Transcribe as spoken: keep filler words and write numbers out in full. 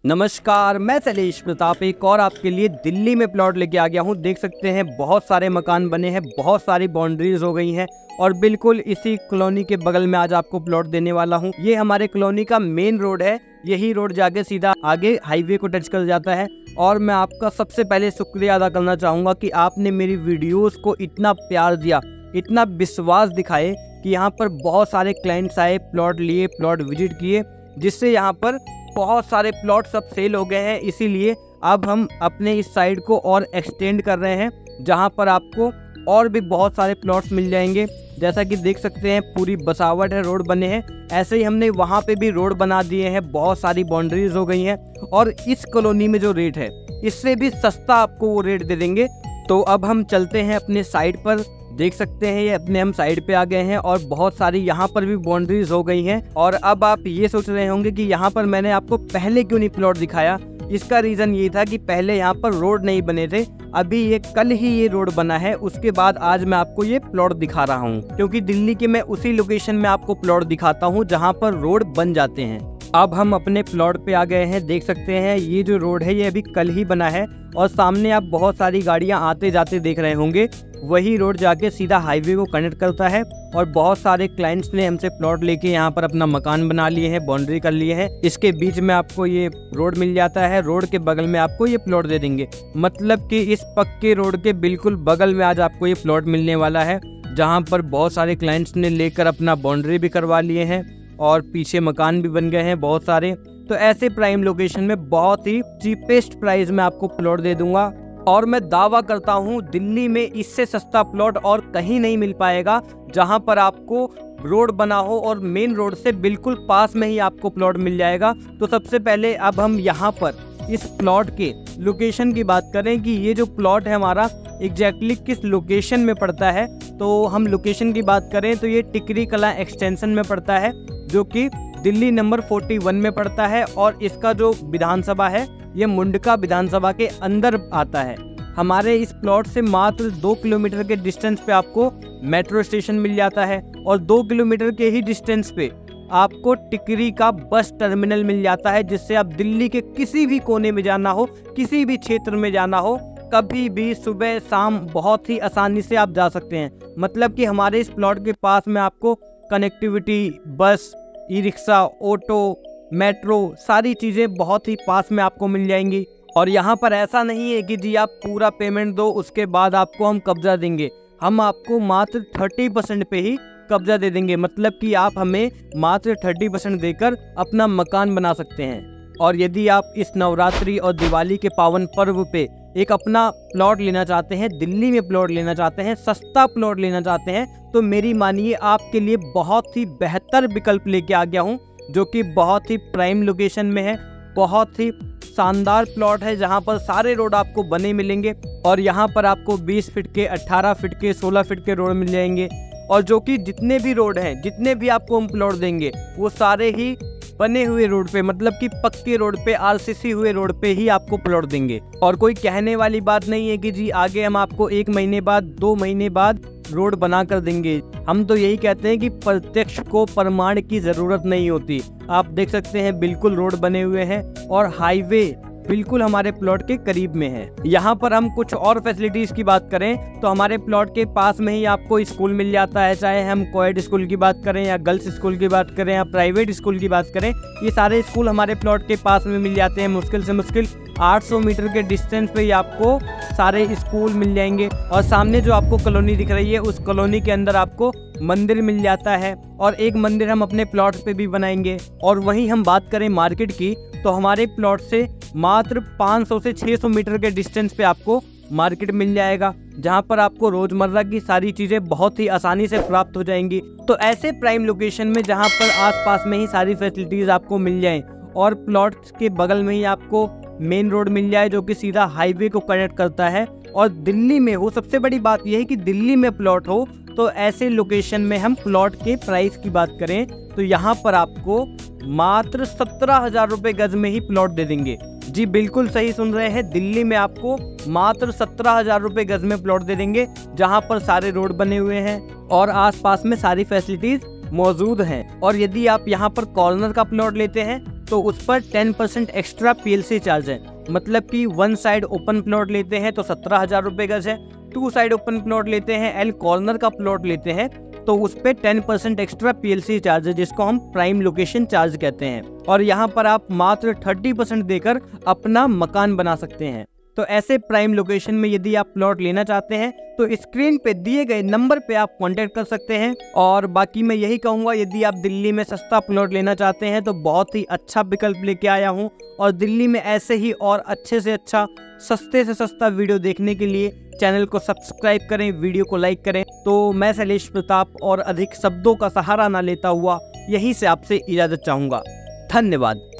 नमस्कार, मैं शैलेश प्रताप एक और आपके लिए दिल्ली में प्लॉट लेके आ गया हूँ। देख सकते हैं बहुत सारे मकान बने हैं, बहुत सारी बाउंड्रीज हो गई हैं और बिल्कुल इसी कॉलोनी के बगल में आज आपको प्लॉट देने वाला हूँ। ये हमारे कॉलोनी का मेन रोड है। यही रोड जाके सीधा आगे हाईवे को टच कर जाता है। और मैं आपका सबसे पहले शुक्रिया अदा करना चाहूँगा कि आपने मेरी वीडियोस को इतना प्यार दिया, इतना विश्वास दिखाए कि यहाँ पर बहुत सारे क्लाइंट्स आए, प्लॉट लिए, प्लॉट विजिट किए, जिससे यहाँ पर बहुत सारे प्लॉट सब सेल हो गए हैं। इसीलिए अब हम अपने इस साइड को और एक्सटेंड कर रहे हैं, जहां पर आपको और भी बहुत सारे प्लॉट्स मिल जाएंगे। जैसा कि देख सकते हैं पूरी बसावट है, रोड बने हैं। ऐसे ही हमने वहां पे भी रोड बना दिए हैं, बहुत सारी बाउंड्रीज हो गई हैं और इस कॉलोनी में जो रेट है इससे भी सस्ता आपको वो रेट दे देंगे। तो अब हम चलते हैं अपने साइड पर। देख सकते हैं ये अपने हम साइड पे आ गए हैं और बहुत सारी यहाँ पर भी बाउंड्रीज हो गई हैं। और अब आप ये सोच रहे होंगे कि यहाँ पर मैंने आपको पहले क्यों नहीं प्लॉट दिखाया। इसका रीज़न ये था कि पहले यहाँ पर रोड नहीं बने थे, अभी ये कल ही ये रोड बना है। उसके बाद आज मैं आपको ये प्लॉट दिखा रहा हूँ, क्योंकि दिल्ली के मैं उसी लोकेशन में आपको प्लॉट दिखाता हूँ जहाँ पर रोड बन जाते हैं। अब हम अपने प्लॉट पे आ गए हैं। देख सकते हैं ये जो रोड है ये अभी कल ही बना है और सामने आप बहुत सारी गाड़ियां आते जाते देख रहे होंगे। वही रोड जाके सीधा हाईवे को कनेक्ट करता है और बहुत सारे क्लाइंट्स ने हमसे प्लॉट लेके यहाँ पर अपना मकान बना लिए हैं, बाउंड्री कर लिए हैं। इसके बीच में आपको ये रोड मिल जाता है, रोड के बगल में आपको ये प्लॉट दे देंगे। मतलब कि इस पक्के रोड के बिल्कुल बगल में आज आपको ये प्लॉट मिलने वाला है, जहाँ पर बहुत सारे क्लाइंट्स ने लेकर अपना बाउंड्री भी करवा लिए हैं और पीछे मकान भी बन गए हैं बहुत सारे। तो ऐसे प्राइम लोकेशन में बहुत ही चीपेस्ट प्राइस में आपको प्लॉट दे दूंगा और मैं दावा करता हूं दिल्ली में इससे सस्ता प्लॉट और कहीं नहीं मिल पाएगा, जहां पर आपको रोड बना हो और मेन रोड से बिल्कुल पास में ही आपको प्लॉट मिल जाएगा। तो सबसे पहले अब हम यहां पर इस प्लॉट के लोकेशन की बात करें कि ये जो प्लॉट है हमारा एग्जैक्टली किस लोकेशन में पड़ता है। तो हम लोकेशन की बात करें तो ये टिकरी कला एक्सटेंशन में पड़ता है, जो कि दिल्ली नंबर इकतालीस में पड़ता है और इसका जो विधानसभा है ये मुंडका विधानसभा के अंदर आता है। हमारे इस प्लॉट से मात्र दो किलोमीटर के डिस्टेंस पे आपको मेट्रो स्टेशन मिल जाता है और दो किलोमीटर के ही डिस्टेंस पे आपको टिकरी का बस टर्मिनल मिल जाता है, जिससे आप दिल्ली के किसी भी कोने में जाना हो, किसी भी क्षेत्र में जाना हो, कभी भी सुबह शाम बहुत ही आसानी से आप जा सकते हैं। मतलब कि हमारे इस प्लॉट के पास में आपको कनेक्टिविटी, बस, ई रिक्शा, ऑटो, मेट्रो, सारी चीज़ें बहुत ही पास में आपको मिल जाएंगी। और यहाँ पर ऐसा नहीं है कि जी आप पूरा पेमेंट दो उसके बाद आपको हम कब्जा देंगे। हम आपको मात्र तीस परसेंट पे ही कब्जा दे देंगे। मतलब कि आप हमें मात्र तीस परसेंट देकर अपना मकान बना सकते हैं। और यदि आप इस नवरात्रि और दिवाली के पावन पर्व पे एक अपना प्लॉट लेना चाहते हैं, दिल्ली में प्लॉट लेना चाहते हैं, सस्ता प्लॉट लेना चाहते हैं, तो मेरी मानिए आपके लिए बहुत ही बेहतर विकल्प लेके आ गया हूँ, जो कि बहुत ही प्राइम लोकेशन में है। बहुत ही शानदार प्लॉट है जहाँ पर सारे रोड आपको बने मिलेंगे और यहाँ पर आपको बीस फीट के, अठारह फीट के, सोलह फीट के रोड मिल जाएंगे। और जो कि जितने भी रोड हैं, जितने भी आपको हम प्लॉट देंगे वो सारे ही बने हुए रोड पे, मतलब कि पक्के रोड पे, आरसीसी हुए रोड पे ही आपको प्लॉट देंगे। और कोई कहने वाली बात नहीं है कि जी आगे हम आपको एक महीने बाद, दो महीने बाद रोड बना कर देंगे। हम तो यही कहते हैं कि प्रत्यक्ष को प्रमाण की जरूरत नहीं होती। आप देख सकते हैं बिल्कुल रोड बने हुए हैं और हाईवे बिल्कुल हमारे प्लॉट के करीब में है। यहाँ पर हम कुछ और फैसिलिटीज की बात करें तो हमारे प्लॉट के पास में ही आपको स्कूल मिल जाता है, चाहे हम कोएड स्कूल की बात करें या गर्ल्स स्कूल की बात करें या प्राइवेट स्कूल की बात करें, ये सारे स्कूल हमारे प्लॉट के पास में मिल जाते हैं। मुश्किल से मुश्किल आठ सौ मीटर के डिस्टेंस पे ही आपको सारे स्कूल मिल जाएंगे। और सामने जो आपको कॉलोनी दिख रही है उस कॉलोनी के अंदर आपको मंदिर मिल जाता है और एक मंदिर हम अपने प्लॉट पे भी बनाएंगे। और वहीं हम बात करें मार्केट की तो हमारे प्लॉट से मात्र पाँच सौ से छह सौ मीटर के डिस्टेंस पे आपको मार्केट मिल जाएगा, जहां पर आपको रोजमर्रा की सारी चीजें बहुत ही आसानी से प्राप्त हो जाएंगी। तो ऐसे प्राइम लोकेशन में जहां पर आसपास में ही सारी फैसिलिटीज आपको मिल जाएं और प्लॉट के बगल में ही आपको मेन रोड मिल जाए, जो कि सीधा हाईवे को कनेक्ट करता है और दिल्ली में हो। सबसे बड़ी बात यह है कि दिल्ली में प्लॉट हो, तो ऐसे लोकेशन में हम प्लॉट के प्राइस की बात करें तो यहाँ पर आपको मात्र सत्रह हजार रुपए गज में ही प्लॉट दे देंगे। जी बिल्कुल सही सुन रहे हैं, दिल्ली में आपको मात्र सत्रह हजार रुपए गज में प्लॉट दे देंगे, जहां पर सारे रोड बने हुए हैं और आसपास में सारी फैसिलिटीज मौजूद हैं। और यदि आप यहां पर कॉर्नर का प्लॉट लेते हैं तो उस पर ten percent extra PLC charge है। मतलब कि वन साइड ओपन प्लॉट लेते हैं तो सत्रह हजार रुपये गज है, टू साइड ओपन प्लॉट लेते हैं, एल कॉर्नर का प्लॉट लेते हैं तो उस पे ten percent extra PLC charge है, जिसको हम प्राइम लोकेशन चार्ज कहते हैं। और यहाँ पर आप मात्र थर्टी परसेंट देकर अपना मकान बना सकते हैं। तो ऐसे प्राइम लोकेशन में यदि आप प्लॉट लेना चाहते हैं तो स्क्रीन पे दिए गए नंबर पे आप कांटेक्ट कर सकते हैं। और बाकी मैं यही कहूँगा, यदि आप दिल्ली में सस्ता प्लॉट लेना चाहते हैं तो बहुत ही अच्छा विकल्प लेके आया हूँ। और दिल्ली में ऐसे ही और अच्छे से अच्छा, सस्ते से सस्ता वीडियो देखने के लिए चैनल को सब्सक्राइब करें, वीडियो को लाइक करें। तो मैं शैलेश प्रताप और अधिक शब्दों का सहारा ना लेता हुआ यहीं से आपसे इजाज़त चाहूँगा। धन्यवाद।